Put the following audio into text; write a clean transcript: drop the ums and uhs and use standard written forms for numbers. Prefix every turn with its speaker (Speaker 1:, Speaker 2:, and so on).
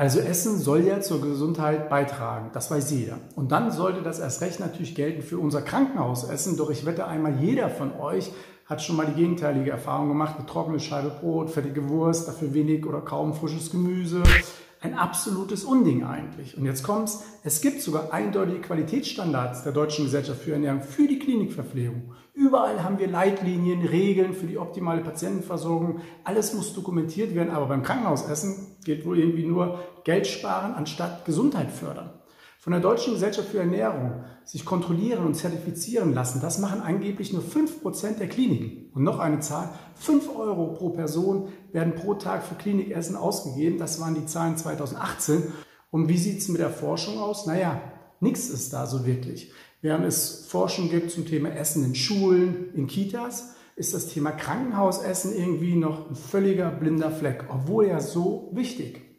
Speaker 1: Also Essen soll ja zur Gesundheit beitragen, das weiß jeder. Und dann sollte das erst recht natürlich gelten für unser Krankenhausessen. Doch ich wette einmal, jeder von euch hat schon mal die gegenteilige Erfahrung gemacht. Eine trockene Scheibe Brot, fettige Wurst, dafür wenig oder kaum frisches Gemüse. Ein absolutes Unding eigentlich. Und jetzt kommt's, es gibt sogar eindeutige Qualitätsstandards der Deutschen Gesellschaft für Ernährung für die Klinikverpflegung. Überall haben wir Leitlinien, Regeln für die optimale Patientenversorgung. Alles muss dokumentiert werden, aber beim Krankenhausessen gilt wohl irgendwie nur Geld sparen anstatt Gesundheit fördern. Von der Deutschen Gesellschaft für Ernährung sich kontrollieren und zertifizieren lassen, das machen angeblich nur 5% der Kliniken. Und noch eine Zahl, 5 € pro Person werden pro Tag für Klinikessen ausgegeben. Das waren die Zahlen 2018. Und wie sieht es mit der Forschung aus? Naja, nichts ist da so wirklich. Während es Forschung gibt zum Thema Essen in Schulen, in Kitas, ist das Thema Krankenhausessen irgendwie noch ein völliger blinder Fleck, obwohl ja so wichtig.